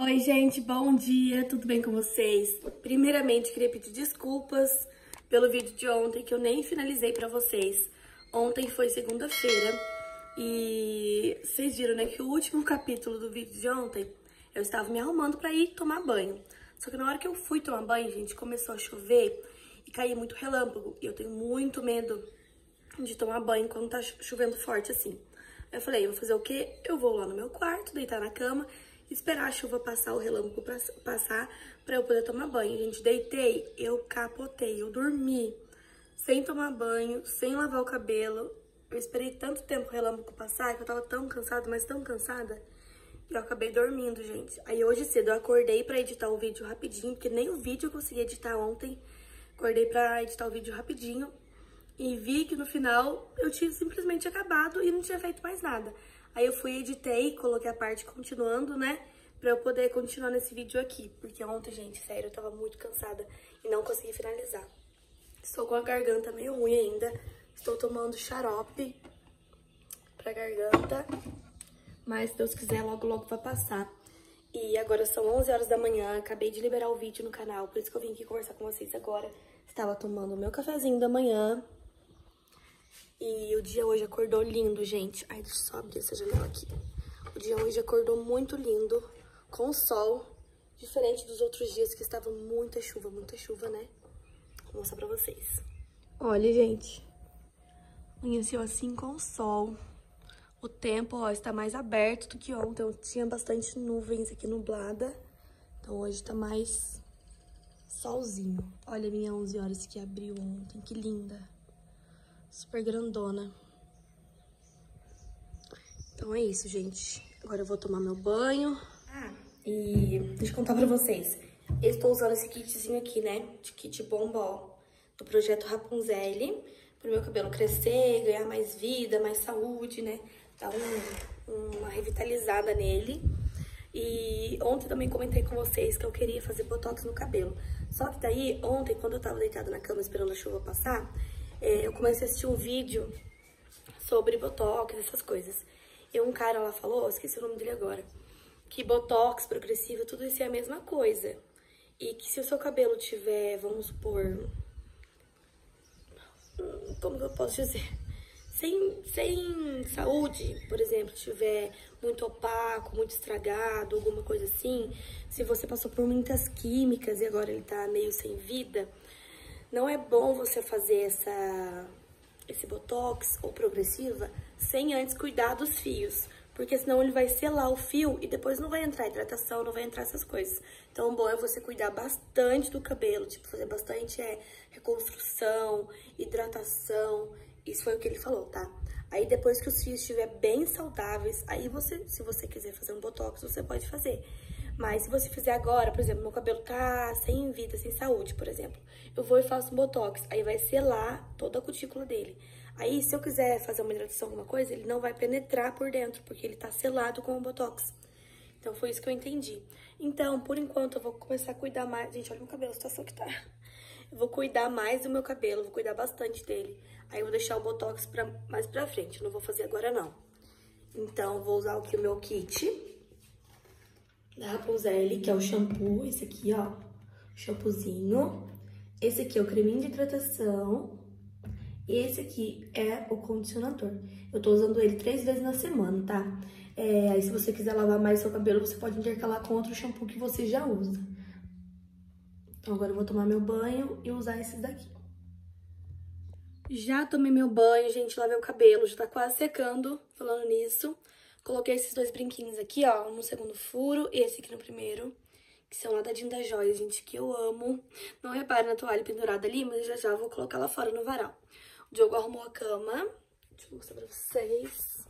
Oi, gente, bom dia, tudo bem com vocês? Primeiramente, queria pedir desculpas pelo vídeo de ontem, que eu nem finalizei pra vocês. Ontem foi segunda-feira e vocês viram, né, que o último capítulo do vídeo de ontem, eu estava me arrumando pra ir tomar banho. Só que na hora que eu fui tomar banho, gente, começou a chover e caía muito relâmpago. E eu tenho muito medo de tomar banho quando tá chovendo forte assim. Aí eu falei, vou fazer o quê? Eu vou lá no meu quarto, deitar na cama, esperar a chuva passar, o relâmpago passar, pra eu poder tomar banho. Gente, deitei, eu capotei, eu dormi sem tomar banho, sem lavar o cabelo. Eu esperei tanto tempo o relâmpago passar que eu tava tão cansada, mas tão cansada, e eu acabei dormindo, gente. Aí hoje cedo eu acordei pra editar o vídeo rapidinho, porque nem o vídeo eu consegui editar ontem. Acordei pra editar o vídeo rapidinho e vi que no final eu tinha simplesmente acabado e não tinha feito mais nada. Aí eu fui, editei, coloquei a parte continuando, né? Pra eu poder continuar nesse vídeo aqui. Porque ontem, gente, sério, eu tava muito cansada e não consegui finalizar. Estou com a garganta meio ruim ainda. Estou tomando xarope pra garganta. Mas, se Deus quiser, logo, logo vai passar. E agora são 11 horas da manhã, acabei de liberar o vídeo no canal. Por isso que eu vim aqui conversar com vocês agora. Estava tomando o meu cafezinho da manhã. E o dia hoje acordou lindo, gente. Ai, deixa eu só abrir essa janela aqui. O dia hoje acordou muito lindo, com sol, diferente dos outros dias que estava muita chuva, né? Vou mostrar pra vocês. Olha, gente, amanheceu assim com sol. O tempo, ó, está mais aberto do que ontem. Eu tinha bastante nuvens aqui, nublada. Então hoje tá mais solzinho. Olha a minha 11 horas que abriu ontem, que linda. Super grandona. Então é isso, gente. Agora eu vou tomar meu banho. E deixa eu contar pra vocês. Eu estou usando esse kitzinho aqui, né? De kit bombó. Do projeto Rapunzel. Pro meu cabelo crescer, ganhar mais vida, mais saúde, né? Dar uma revitalizada nele. E ontem também comentei com vocês que eu queria fazer botox no cabelo. Só que daí, ontem, quando eu tava deitada na cama esperando a chuva passar, eu comecei a assistir um vídeo sobre botox, essas coisas. E um cara lá falou, esqueci o nome dele agora, que botox, progressiva, tudo isso é a mesma coisa. E que se o seu cabelo tiver, vamos supor, como que eu posso dizer? Sem saúde, por exemplo, tiver muito opaco, muito estragado, alguma coisa assim, se você passou por muitas químicas e agora ele tá meio sem vida, não é bom você fazer esse botox ou progressiva sem antes cuidar dos fios, porque senão ele vai selar o fio e depois não vai entrar hidratação, não vai entrar essas coisas. Então, o bom é você cuidar bastante do cabelo, tipo, fazer bastante reconstrução, hidratação. Isso foi o que ele falou, tá? Aí, depois que os fios estiverem bem saudáveis, aí você, se você quiser fazer um botox, você pode fazer. Mas se você fizer agora, por exemplo, meu cabelo tá sem vida, sem saúde, por exemplo, eu vou e faço um botox, aí vai selar toda a cutícula dele. Aí, se eu quiser fazer uma hidratação, alguma coisa, ele não vai penetrar por dentro, porque ele tá selado com o botox. Então, foi isso que eu entendi. Então, por enquanto, eu vou começar a cuidar mais... Gente, olha o meu cabelo, a situação que tá. Eu vou cuidar mais do meu cabelo, vou cuidar bastante dele. Aí, eu vou deixar o botox mais pra frente, eu não vou fazer agora, não. Então, vou usar aqui o meu kit da Rapunzel, que é o shampoo, esse aqui, ó, shampoozinho. Esse aqui é o creminho de hidratação. E esse aqui é o condicionador. Eu tô usando ele 3 vezes na semana, tá? Aí se você quiser lavar mais seu cabelo, você pode intercalar com outro shampoo que você já usa. Então agora eu vou tomar meu banho e usar esses daqui. Já tomei meu banho, gente, lavei o cabelo, já tá quase secando, falando nisso. Coloquei esses 2 brinquinhos aqui, ó, no segundo furo e esse aqui no primeiro, que são lá da Dinda Joia, gente, que eu amo. Não repare na toalha pendurada ali, mas já já vou colocar lá fora no varal. O Diogo arrumou a cama, deixa eu mostrar pra vocês.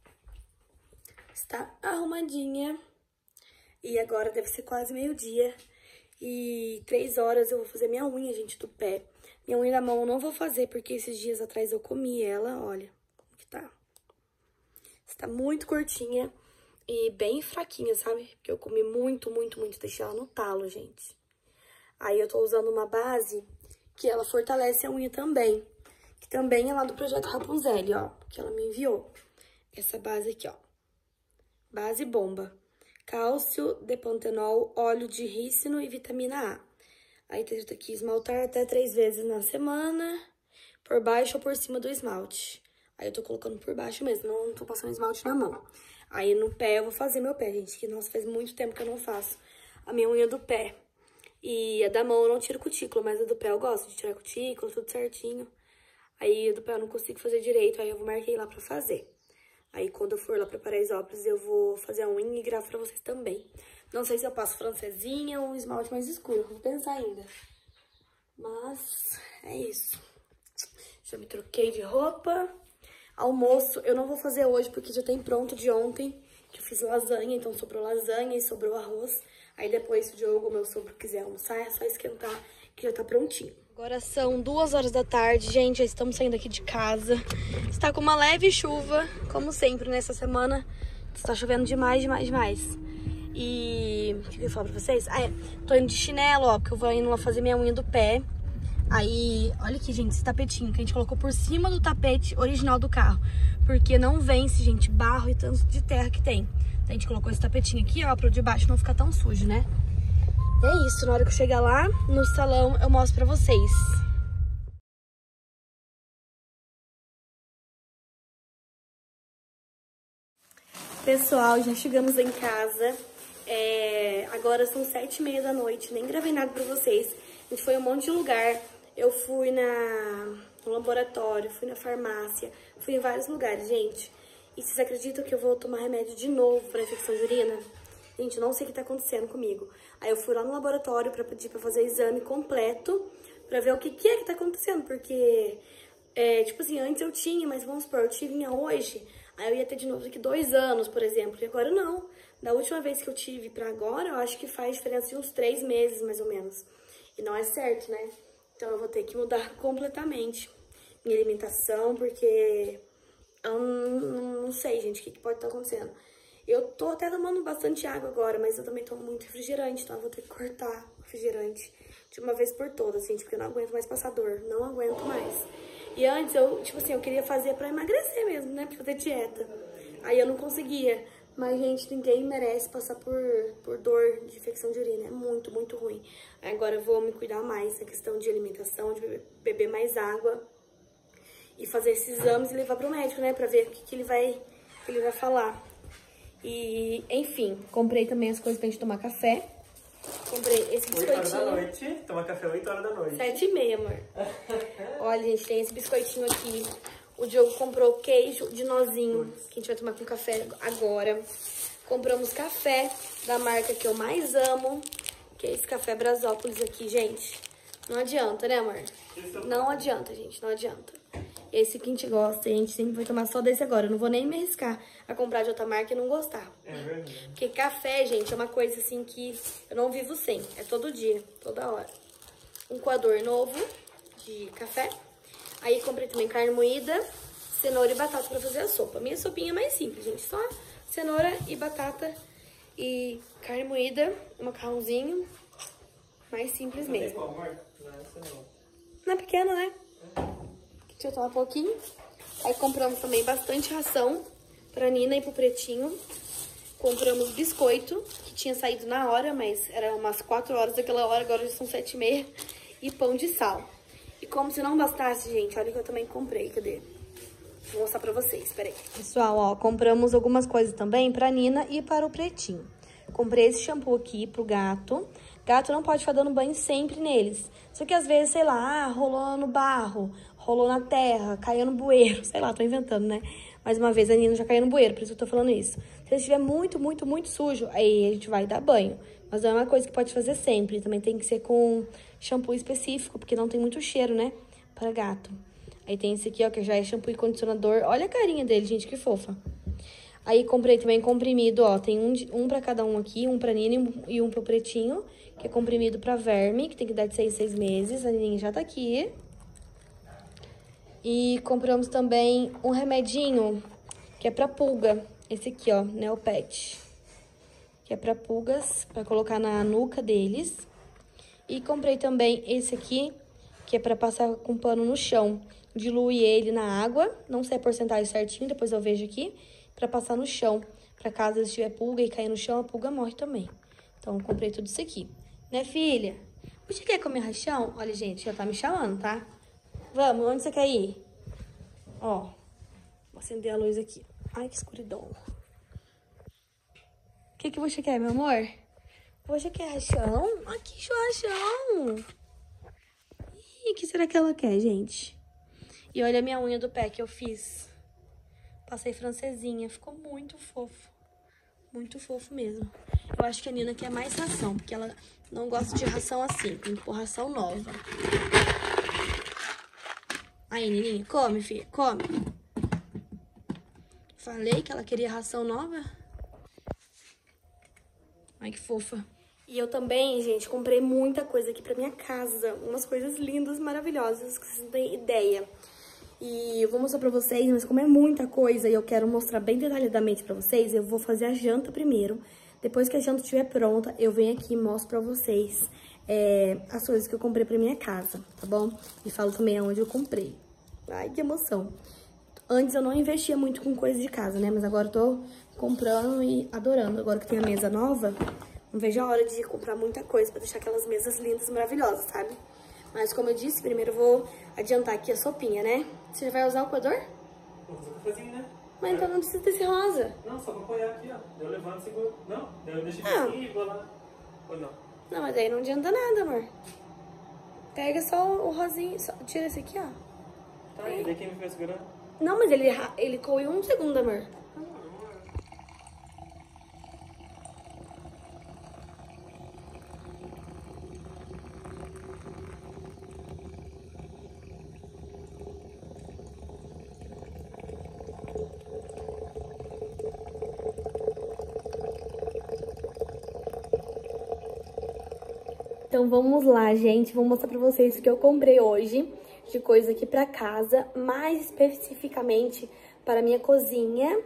Está arrumadinha. E agora deve ser quase meio-dia. E 3 horas eu vou fazer minha unha, gente, do pé. Minha unha da mão eu não vou fazer, porque esses dias atrás eu comi ela, olha como que tá. Está muito curtinha e bem fraquinha, sabe? Porque eu comi muito, deixei ela no talo, gente. Aí eu tô usando uma base que ela fortalece a unha também. Que também é lá do projeto Rapunzel, ó, que ela me enviou. Essa base aqui, ó. Base bomba. cálcio, depantenol, óleo de rícino e vitamina A. Aí tá escrito aqui, esmaltar até 3 vezes na semana, por baixo ou por cima do esmalte. Aí eu tô colocando por baixo mesmo, não tô passando esmalte na mão. Aí no pé eu vou fazer meu pé, gente, que nossa, faz muito tempo que eu não faço a minha unha do pé. E a da mão eu não tiro cutícula, mas a do pé eu gosto de tirar cutícula, tudo certinho. Aí a do pé eu não consigo fazer direito, aí eu marquei lá pra fazer. Aí quando eu for lá pra Paraisópolis eu vou fazer a unha e gravo pra vocês também. Não sei se eu passo francesinha ou um esmalte mais escuro, vou pensar ainda. Mas é isso. Já me troquei de roupa. Almoço eu não vou fazer hoje porque já tem pronto de ontem, que eu fiz lasanha, então sobrou lasanha e sobrou arroz. Aí depois, se o Diogo, meu sogro, quiser almoçar, é só esquentar, que já tá prontinho. Agora são 2 horas da tarde, gente, já estamos saindo aqui de casa. Está com uma leve chuva, como sempre, nessa semana. Está chovendo demais, demais, demais. E o que eu ia falar pra vocês? Tô indo de chinelo, ó, porque eu vou indo lá fazer minha unha do pé. Aí, olha aqui, gente, esse tapetinho que a gente colocou por cima do tapete original do carro. Porque não vence, gente, barro e tanto de terra que tem. Então, a gente colocou esse tapetinho aqui, ó, pro de baixo não ficar tão sujo, né? E é isso, na hora que eu chegar lá no salão, eu mostro pra vocês. Pessoal, já chegamos em casa. Agora são 7h30 da noite, nem gravei nada pra vocês. A gente foi a um monte de lugar. Eu fui no laboratório, fui na farmácia, fui em vários lugares, gente. E vocês acreditam que eu vou tomar remédio de novo pra infecção de urina? Gente, eu não sei o que tá acontecendo comigo. Aí eu fui lá no laboratório pra pedir pra fazer exame completo, pra ver o que é que tá acontecendo. Porque, tipo assim, antes eu tinha, mas vamos supor, eu tinha hoje, aí eu ia ter de novo daqui 2 anos, por exemplo. E agora não. Da última vez que eu tive pra agora, eu acho que faz diferença de uns 3 meses, mais ou menos. E não é certo, né? Então eu vou ter que mudar completamente minha alimentação, porque eu não sei, gente, o que pode estar acontecendo. Eu tô até tomando bastante água agora, mas eu também tomo muito refrigerante, então eu vou ter que cortar o refrigerante de uma vez por todas, gente, porque eu não aguento mais passar dor, não aguento mais. E antes eu, tipo assim, eu queria fazer pra emagrecer mesmo, né, pra fazer dieta. Aí eu não conseguia. Mas, gente, ninguém merece passar por dor de infecção de urina. É muito, muito ruim. Agora eu vou me cuidar mais na questão de alimentação, de beber mais água. E fazer esses exames e levar pro médico, né? Pra ver o que ele vai falar. E, enfim, comprei também as coisas pra gente tomar café. Comprei esse biscoitinho. 8 horas da noite. Tomar café 8 horas da noite. 7h30, amor. Olha, gente, tem esse biscoitinho aqui. O Diogo comprou queijo de nozinho, que a gente vai tomar com café agora. Compramos café da marca que eu mais amo, que é esse café Brasópolis aqui, gente. Não adianta, né, amor? Não adianta, gente, não adianta. Esse que a gente gosta, a gente sempre vai tomar só desse agora. Eu não vou nem me arriscar a comprar de outra marca e não gostar. É verdade. Porque café, gente, é uma coisa assim que eu não vivo sem. É todo dia, toda hora. Um coador novo de café. Aí comprei também carne moída, cenoura e batata pra fazer a sopa. Minha sopinha é mais simples, gente. Só cenoura e batata e carne moída, um macarrãozinho. Mais simples mesmo. Não é pequeno, né? Deixa eu tomar um pouquinho. Aí compramos também bastante ração pra Nina e pro Pretinho. Compramos biscoito, que tinha saído na hora, mas era umas 4 horas daquela hora, agora já são 7h30. E pão de sal. E como se não bastasse, gente, olha que eu também comprei, cadê? Vou mostrar pra vocês, peraí. Pessoal, ó, compramos algumas coisas também pra Nina e para o Pretinho. Comprei esse shampoo aqui pro gato. Gato não pode ficar dando banho sempre neles. Só que às vezes, sei lá, rolou no barro, rolou na terra, caiu no bueiro. Sei lá, tô inventando, né? Mais uma vez a Nina já caiu no bueiro, por isso que eu tô falando isso. Se ele estiver muito, muito, muito sujo, aí a gente vai dar banho. Mas não é uma coisa que pode fazer sempre. Também tem que ser com shampoo específico, porque não tem muito cheiro, né? Para gato. Aí tem esse aqui, ó, que já é shampoo e condicionador. Olha a carinha dele, gente, que fofa. Aí comprei também comprimido, ó. Tem um pra cada um aqui, um pra Nina e um pro Pretinho, que é comprimido pra verme, que tem que dar de 6 em 6 meses. A Nina já tá aqui. E compramos também um remedinho, que é pra pulga. Esse aqui, ó, Neopet. Que é pra pulgas, pra colocar na nuca deles. E comprei também esse aqui, que é pra passar com pano no chão. Dilui ele na água, não sei a porcentagem certinho, depois eu vejo aqui, pra passar no chão. Pra caso se tiver pulga e cair no chão, a pulga morre também. Então, eu comprei tudo isso aqui. Né, filha? Você quer comer rachão? Olha, gente, já tá me chamando, tá? Vamos, onde você quer ir? Ó, vou acender a luz aqui. Ai, que escuridão. O que você quer, meu amor? Você quer rachão? Aqui, rachão. Ih, o que será que ela quer, gente? E olha a minha unha do pé que eu fiz. Passei francesinha. Ficou muito fofo. Muito fofo mesmo. Eu acho que a Nina quer mais ração, porque ela não gosta de ração assim. Tem que pôr ração nova. Aí, Nininha, come, filha. Come. Falei que ela queria ração nova. Ai, que fofa. E eu também, gente, comprei muita coisa aqui pra minha casa. Umas coisas lindas, maravilhosas, que vocês não têm ideia. E eu vou mostrar pra vocês, mas como é muita coisa e eu quero mostrar bem detalhadamente pra vocês, eu vou fazer a janta primeiro. Depois que a janta estiver pronta, eu venho aqui e mostro pra vocês as coisas que eu comprei pra minha casa, tá bom? E falo também aonde eu comprei. Ai, que emoção. Antes eu não investia muito com coisa de casa, né? Mas agora eu tô comprando e adorando. Agora que tem a mesa nova, não vejo a hora de comprar muita coisa pra deixar aquelas mesas lindas, maravilhosas, sabe? Mas como eu disse, primeiro eu vou adiantar aqui a sopinha, né? Você já vai usar o coador? Vou fazer um cafezinho, né? Mas então não precisa desse rosa. Não, só pra apoiar aqui, ó. Eu levanto e seguro. Não, eu deixo aqui e vou lá. Ou não? Não, mas aí não adianta nada, amor. Pega só o rosinho, tira esse aqui, ó. Tá, e daí quem me vai segurando? Não, mas ele coou um segundo, amor. Então vamos lá, gente, vou mostrar pra vocês o que eu comprei hoje de coisa aqui pra casa, mais especificamente para a minha cozinha.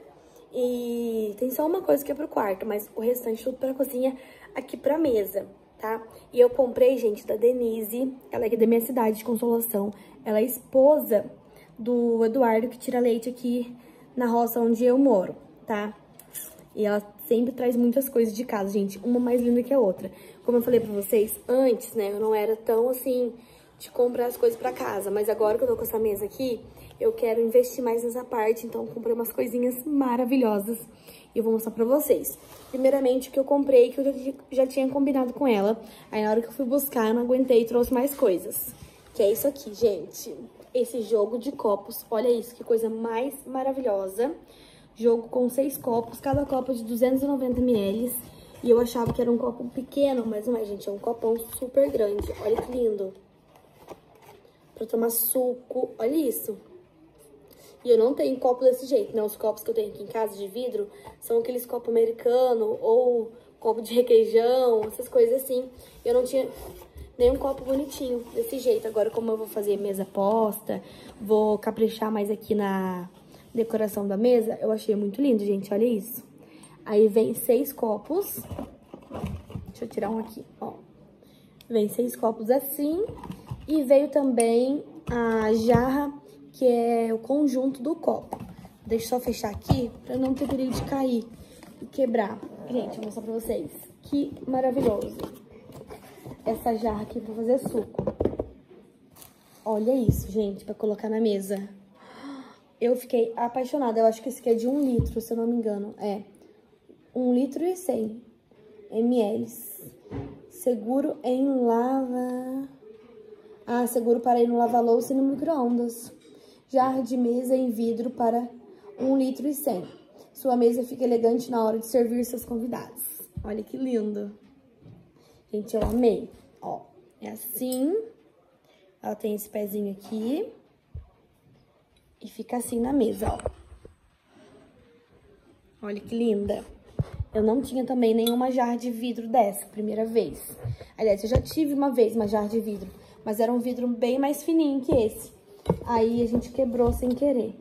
E tem só uma coisa que é pro quarto, mas o restante tudo pra cozinha, aqui pra mesa, tá? E eu comprei, gente, da Denise, ela é aqui da minha cidade de Consolação. Ela é esposa do Eduardo, que tira leite aqui na roça onde eu moro, tá? E ela sempre traz muitas coisas de casa, gente, uma mais linda que a outra. Como eu falei pra vocês, antes, né, eu não era tão, assim, de comprar as coisas pra casa. Mas agora que eu tô com essa mesa aqui, eu quero investir mais nessa parte. Então, eu comprei umas coisinhas maravilhosas e eu vou mostrar pra vocês. Primeiramente, o que eu comprei, que eu já tinha combinado com ela. Aí, na hora que eu fui buscar, eu não aguentei e trouxe mais coisas. Que é isso aqui, gente. Esse jogo de copos, olha isso, que coisa mais maravilhosa. Jogo com 6 copos, cada copo de 290 ml. E eu achava que era um copo pequeno, mas não é, gente. É um copão super grande. Olha que lindo. Pra tomar suco. Olha isso. E eu não tenho copo desse jeito, né? Os copos que eu tenho aqui em casa de vidro são aqueles copos americanos ou copo de requeijão, essas coisas assim. Eu não tinha nenhum copo bonitinho desse jeito. Agora, como eu vou fazer mesa posta, vou caprichar mais aqui na decoração da mesa, eu achei muito lindo, gente. Olha isso. Aí vem 6 copos. Deixa eu tirar um aqui, ó. Vem 6 copos assim. E veio também a jarra, que é o conjunto do copo. Deixa eu só fechar aqui, pra não ter perigo de cair e quebrar. Gente, vou mostrar pra vocês. Que maravilhoso. Essa jarra aqui pra fazer suco. Olha isso, gente, pra colocar na mesa. Eu fiquei apaixonada. Eu acho que esse aqui é de 1 litro, se eu não me engano. É 1 litro e 100 ml. Seguro em lava... Ah, seguro para ir no lava-louça e no micro-ondas. Jarra de mesa em vidro para 1 litro e 100. Sua mesa fica elegante na hora de servir seus convidados. Olha que lindo. Gente, eu amei. Ó, é assim. Ela tem esse pezinho aqui. E fica assim na mesa, ó. Olha que linda. Eu não tinha também nenhuma jarra de vidro dessa, primeira vez. Aliás, eu já tive uma vez uma jarra de vidro, mas era um vidro bem mais fininho que esse. Aí a gente quebrou sem querer.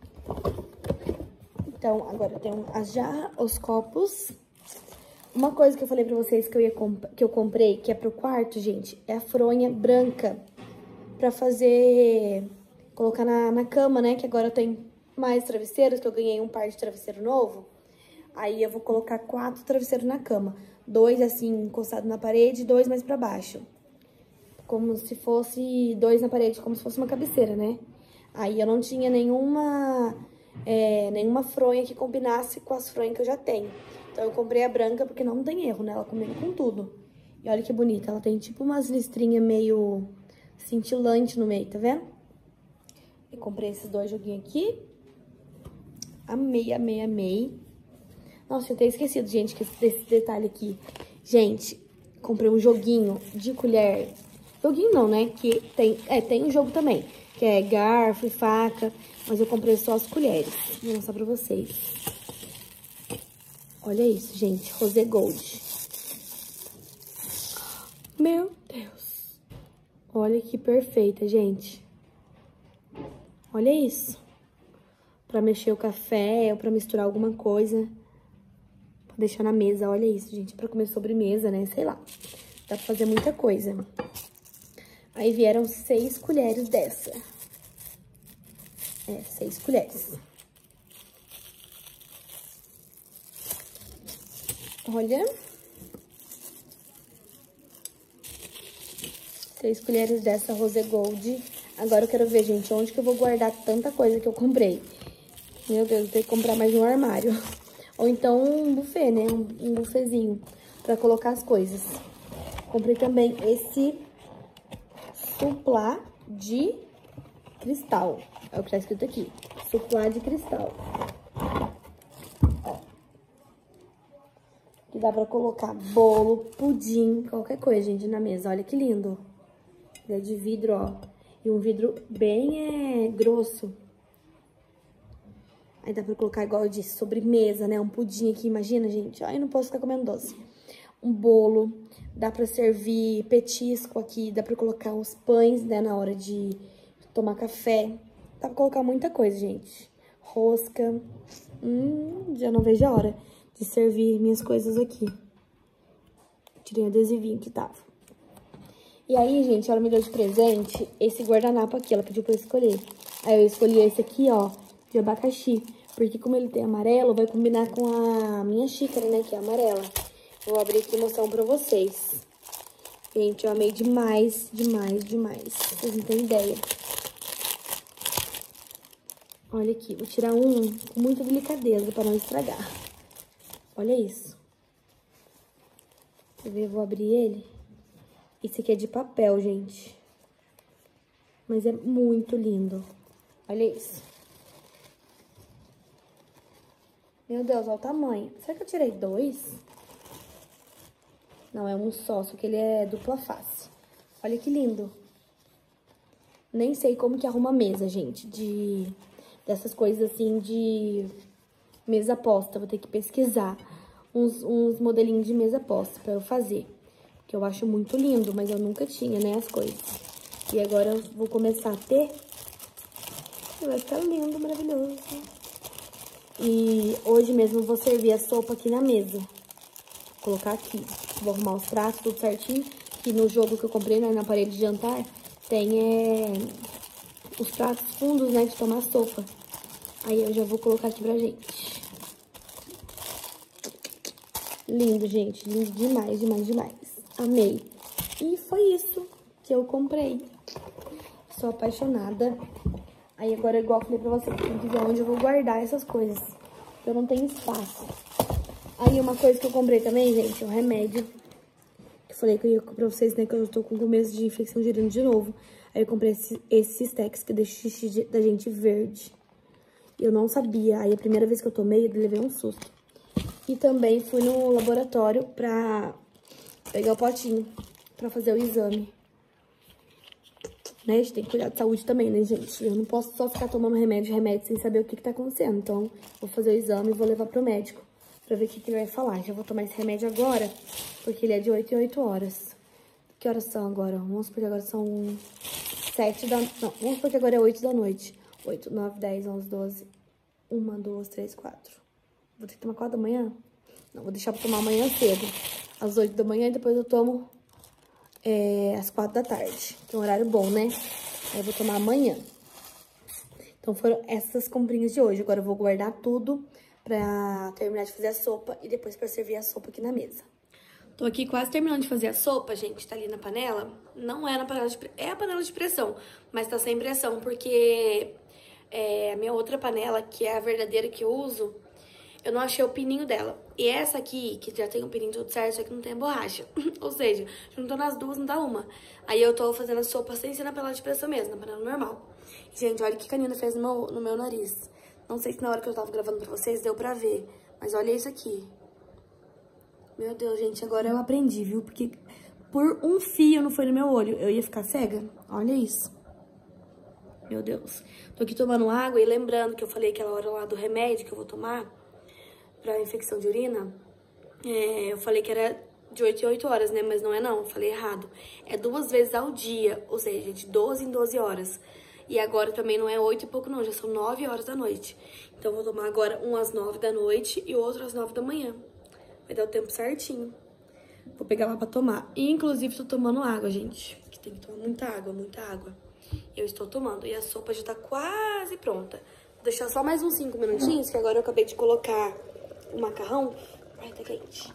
Então, agora eu tenho as jarras, os copos. Uma coisa que eu falei pra vocês que eu comprei, que é pro quarto, gente, é a fronha branca. Pra fazer... colocar na cama, né? Que agora eu tenho mais travesseiros, que eu ganhei um par de travesseiro novo. Aí eu vou colocar 4 travesseiros na cama. 2 assim, encostados na parede e 2 mais pra baixo. Como se fosse 2 na parede, como se fosse uma cabeceira, né? Aí eu não tinha nenhuma fronha que combinasse com as fronhas que eu já tenho. Então eu comprei a branca porque não tem erro, né? Ela combina com tudo. E olha que bonita, ela tem tipo umas listrinhas meio cintilante no meio, tá vendo? Eu comprei esses 2 joguinhos aqui. Amei, amei, amei. Nossa, eu tinha esquecido, gente, desse detalhe aqui. Gente, comprei um joguinho de colher. Joguinho não, né? Que tem um jogo também, que é garfo e faca. Mas eu comprei só as colheres. Vou mostrar pra vocês. Olha isso, gente. Rosé Gold. Meu Deus. Olha que perfeita, gente. Olha isso. Pra mexer o café ou pra misturar alguma coisa. Pra deixar na mesa. Olha isso, gente. Pra comer sobremesa, né? Sei lá. Dá pra fazer muita coisa. Aí vieram 6 colheres dessa. 6 colheres. Olha. 6 colheres dessa Rosé Gold. Agora eu quero ver, gente, onde que eu vou guardar tanta coisa que eu comprei. Meu Deus, vou ter que comprar mais um armário. Ou então um buffet, né? Um buffetzinho pra colocar as coisas. Comprei também esse suplá de cristal. É o que tá escrito aqui. Suplá de cristal. Ó. Que dá pra colocar bolo, pudim, qualquer coisa, gente, na mesa. Olha que lindo. Ele é de vidro, ó. E um vidro bem grosso. Aí dá pra colocar, igual eu disse, sobremesa, né? Um pudim aqui, imagina, gente. Ai, não posso ficar comendo doce. Um bolo. Dá pra servir petisco aqui. Dá pra colocar os pães, né? Na hora de tomar café. Dá pra colocar muita coisa, gente. Rosca. Já não vejo a hora de servir minhas coisas aqui. Tirei o adesivinho que tava. E aí, gente, ela me deu de presente esse guardanapo aqui. Ela pediu pra eu escolher. Aí eu escolhi esse aqui, ó, de abacaxi. Porque como ele tem amarelo, vai combinar com a minha xícara, né, que é amarela. Vou abrir aqui e mostrar um pra vocês. Gente, eu amei demais, demais, demais. Vocês não têm ideia. Olha aqui, vou tirar um com muita delicadeza pra não estragar. Olha isso. Quer ver? Eu vou abrir ele. Esse aqui é de papel, gente. Mas é muito lindo. Olha isso. Meu Deus, olha o tamanho. Será que eu tirei 2? Não, é um só que ele é dupla face. Olha que lindo. Nem sei como que arruma mesa, gente, dessas coisas assim de mesa posta. Vou ter que pesquisar uns modelinhos de mesa posta pra eu fazer. Que eu acho muito lindo, mas eu nunca tinha, né, as coisas. E agora eu vou começar a ter. E vai ficar lindo, maravilhoso. E hoje mesmo eu vou servir a sopa aqui na mesa. Vou colocar aqui. Vou arrumar os pratos, tudo certinho. Que no jogo que eu comprei, né, na parede de jantar, tem os pratos fundos, né, de tomar sopa. Aí eu já vou colocar aqui pra gente. Lindo, gente. Lindo demais, demais, demais. Amei. E foi isso que eu comprei. Sou apaixonada. Aí agora, igual eu falei pra vocês, tem que ver onde eu vou guardar essas coisas. Eu não tenho espaço. Aí uma coisa que eu comprei também, gente, é um remédio. Que eu falei que eu ia pra vocês, né, que eu tô com começo de infecção de urina de novo. Aí eu comprei esse Cistex que deixa o xixi da gente verde. Eu não sabia. Aí a primeira vez que eu tomei, eu levei um susto. E também fui no laboratório pra pegar o potinho pra fazer o exame. Né, a gente tem que cuidar de saúde também, né, gente? Eu não posso só ficar tomando remédio sem saber o que tá acontecendo. Então, vou fazer o exame e vou levar pro médico pra ver o que ele vai falar. Já vou tomar esse remédio agora, porque ele é de 8 em 8 horas. Que horas são agora? Vamos porque agora são 7 da... Não, vamos porque agora é 8 da noite. 8, 9, 10, 11, 12. 1, 2, 3, 4. Vou ter que tomar 4 da manhã? Não, vou deixar pra tomar amanhã cedo. Às 8 da manhã e depois eu tomo às 4 da tarde. Que é um horário bom, né? Aí eu vou tomar amanhã. Então foram essas comprinhas de hoje. Agora eu vou guardar tudo pra terminar de fazer a sopa e depois pra servir a sopa aqui na mesa. Tô aqui quase terminando de fazer a sopa, gente, tá ali na panela. Não é na panela de pressão, é a panela de pressão, mas tá sem pressão porque a minha outra panela, que é a verdadeira que eu uso, eu não achei o pininho dela. E essa aqui, que já tem o pininho tudo certo, só que não tem a borracha. Ou seja, juntando as duas não dá uma. Aí eu tô fazendo a sopa sem ser na panela de pressão mesmo, na panela normal. Gente, olha o que a Nina fez no meu nariz. Não sei se na hora que eu tava gravando pra vocês deu pra ver, mas olha isso aqui. Meu Deus, gente, agora eu aprendi, viu? Porque por um fio não foi no meu olho, eu ia ficar cega. Olha isso. Meu Deus. Tô aqui tomando água e lembrando que eu falei aquela hora lá do remédio que eu vou tomar pra infecção de urina. Eu falei que era de 8 em 8 horas, né? Mas não é não, eu falei errado. É 2 vezes ao dia, ou seja, de 12 em 12 horas. E agora também não é 8 e pouco não, já são 9 horas da noite. Então eu vou tomar agora um às 9 da noite e o outro às 9 da manhã. Vai dar o tempo certinho. Vou pegar lá pra tomar. E, inclusive, tô tomando água, gente. Que tem que tomar muita água, muita água. Eu estou tomando. E a sopa já tá quase pronta. Vou deixar só mais uns 5 minutinhos, que agora eu acabei de colocar o macarrão. Ai, tá quente.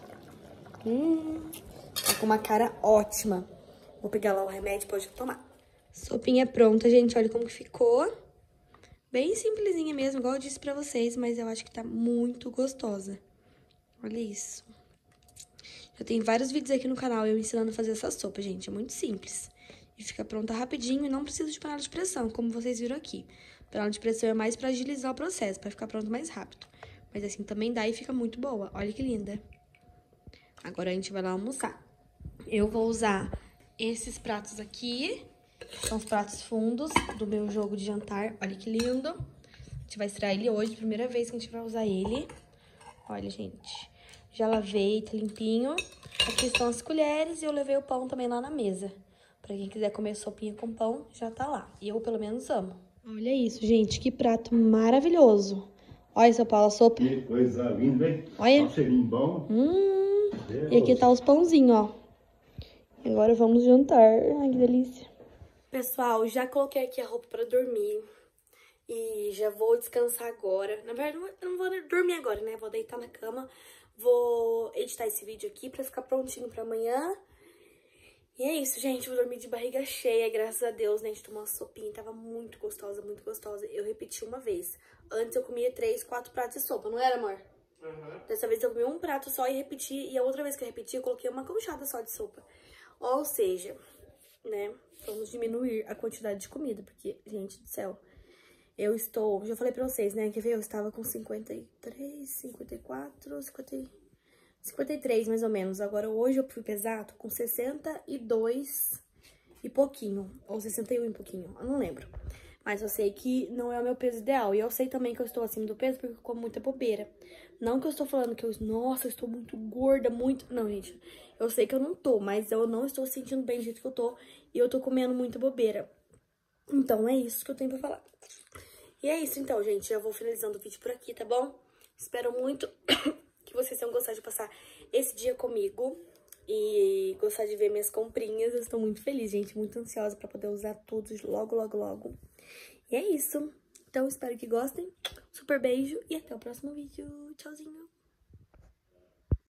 Tá com uma cara ótima. Vou pegar lá o remédio, pode tomar. Sopinha pronta, gente. Olha como que ficou. Bem simplesinha mesmo, igual eu disse pra vocês. Mas eu acho que tá muito gostosa. Olha isso. Já tem vários vídeos aqui no canal eu ensinando a fazer essa sopa, gente. É muito simples. E fica pronta rapidinho e não precisa de panela de pressão, como vocês viram aqui. Panela de pressão é mais pra agilizar o processo, pra ficar pronto mais rápido. Mas assim também dá e fica muito boa. Olha que linda. Agora a gente vai lá almoçar. Eu vou usar esses pratos aqui. São os pratos fundos do meu jogo de jantar. Olha que lindo. A gente vai estrear ele hoje, primeira vez que a gente vai usar ele. Olha, gente, já lavei, tá limpinho. Aqui estão as colheres e eu levei o pão também lá na mesa. Pra quem quiser comer sopinha com pão, já tá lá. E eu, pelo menos, amo. Olha isso, gente, que prato maravilhoso. Olha, seu Paulo, a sopa. Que coisa linda, hein? Olha. Um cheirinho bom. E aqui tá os pãozinhos, ó. E agora vamos jantar. Ai, que delícia. Pessoal, já coloquei aqui a roupa pra dormir. E já vou descansar agora. Na verdade, eu não vou dormir agora, né? Vou deitar na cama. Vou editar esse vídeo aqui pra ficar prontinho pra amanhã. E é isso, gente. Vou dormir de barriga cheia, graças a Deus, né? A gente tomou uma sopinha. Tava muito gostosa, muito gostosa. Eu repeti uma vez. Antes eu comia 3, 4 pratos de sopa, não era, amor? Uhum. Dessa vez eu comi um prato só e repeti. E a outra vez que eu repeti, eu coloquei uma colchada só de sopa. Ou seja, né? Vamos diminuir a quantidade de comida. Porque, gente do céu... Eu estou, já falei pra vocês, né, quer ver? Eu estava com 53, 54, 53 mais ou menos. Agora, hoje eu fui pesar, tô com 62 e pouquinho, ou 61 e pouquinho, eu não lembro. Mas eu sei que não é o meu peso ideal. E eu sei também que eu estou acima do peso porque eu como muita bobeira. Não que eu estou falando que nossa, eu estou muito gorda, muito... Não, gente, eu sei que eu não tô, mas eu não estou sentindo bem do jeito que eu tô. E eu tô comendo muita bobeira. Então, é isso que eu tenho pra falar. E é isso então, gente. Já vou finalizando o vídeo por aqui, tá bom? Espero muito que vocês tenham gostado de passar esse dia comigo e gostar de ver minhas comprinhas. Eu estou muito feliz, gente. Muito ansiosa pra poder usar tudo logo, logo, logo. E é isso. Então, espero que gostem. Super beijo e até o próximo vídeo. Tchauzinho.